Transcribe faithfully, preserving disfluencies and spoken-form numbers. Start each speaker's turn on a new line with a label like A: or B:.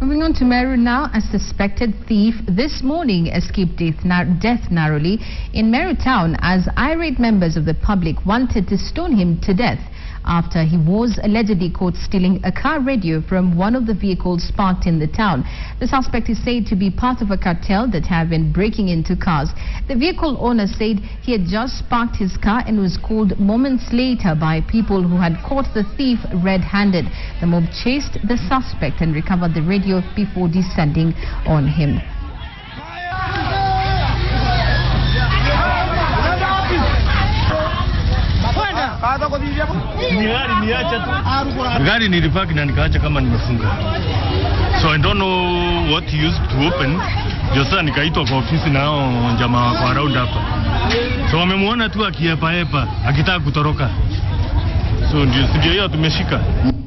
A: Moving on to Meru now, a suspected thief this morning escaped death, nar death narrowly in Meru town as irate members of the public wanted to stone him to death after he was allegedly caught stealing a car radio from one of the vehicles parked in the town. The suspect is said to be part of a cartel that have been breaking into cars. The vehicle owner said he had just parked his car and was called moments later by people who had caught the thief red-handed. The mob chased the suspect and recovered the radio before descending on him.
B: Gari nilipaki na nikaacha kama nimefunga. So I don't know what he used to open. Josa nikaitwa kwa ofisi nao jamaa kwa round hapa. So wamemuona tu akiyepa yepa akitaka kutoroka. So ndio ndio hiyo tumeshika.